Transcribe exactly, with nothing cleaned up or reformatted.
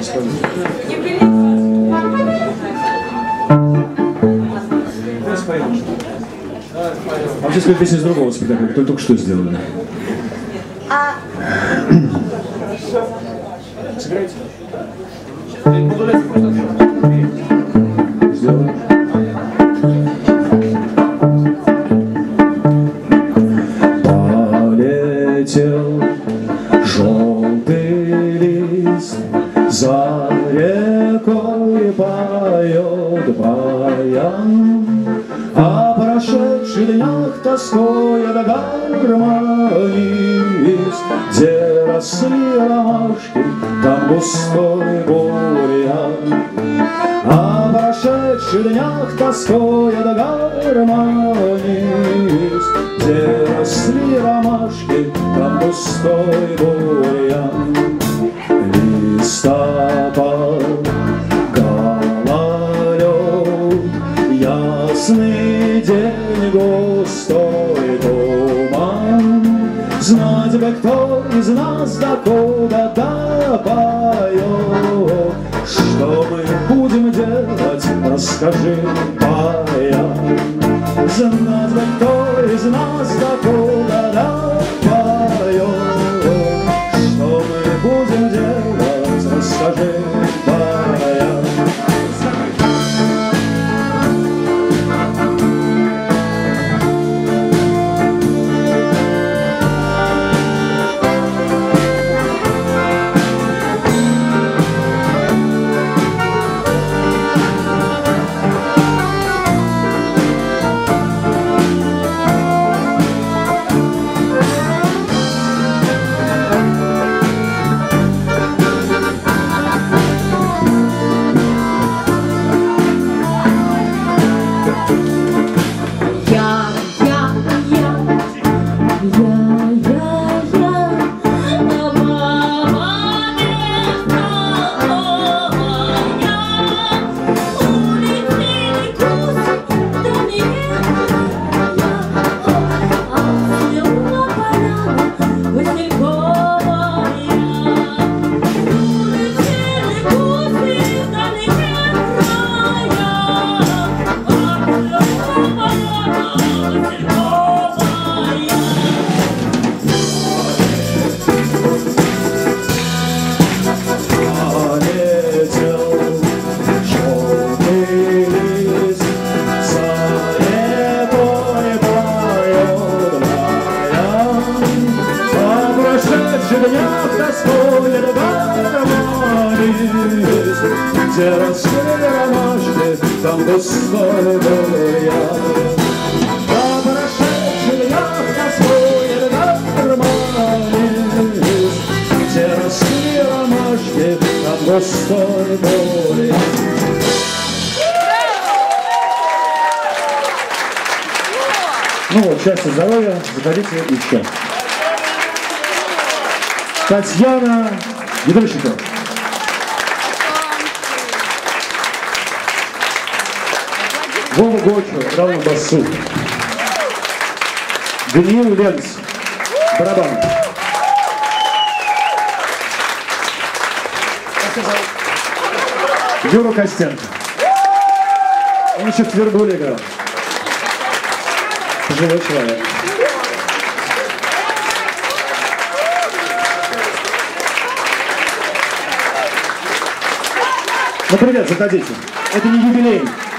Вообще спеть песню из другого спектакля, который только что сделали. А... Сыграйте. Сделаем. Полетел желтый лист, за рекой поет баян, а прошедший днях тоскует гармонист. Где росли ромашки, там густой бурьян, а прошедший днях тоскует гармонист. Где росли ромашки, там густой бурьян. Листопад, гололед, ясный день, густой туман. Знать бы, кто из нас докуда-то поет. Что мы будем делать, расскажи, баян. Знать бы, кто из нас докуда-то поет. Что мы будем делать, расскажи, баян. Где росли ромашки, там густой бурьян. А прошедший днях тоскует гармонист. Где росли ромашки, там густой бурьян. Ну вот, счастья, здоровья, заходите еще. Татьяна Гидрющикова. Вова Гочу играл на басу. Даниил Ленц, барабан. Юра Костенко. Он еще в Твердуле играл. Живой человек. Ну, привет, заходите. Это не юбилей.